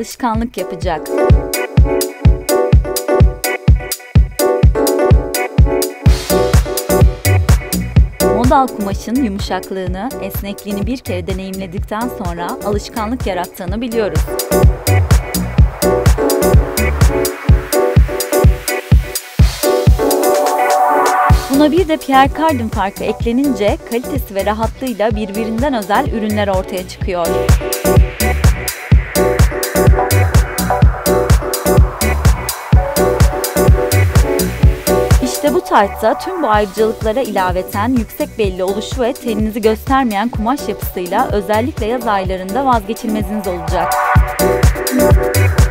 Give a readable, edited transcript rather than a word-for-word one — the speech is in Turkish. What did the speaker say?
alışkanlık yapacak. Modal kumaşın yumuşaklığını, esnekliğini bir kere deneyimledikten sonra alışkanlık yarattığını biliyoruz. Buna bir de Pierre Cardin farkı eklenince kalitesi ve rahatlığıyla birbirinden özel ürünler ortaya çıkıyor. İşte bu taytta tüm bu ayrıcalıklara ilaveten yüksek belli oluşu ve teninizi göstermeyen kumaş yapısıyla özellikle yaz aylarında vazgeçilmeziniz olacak.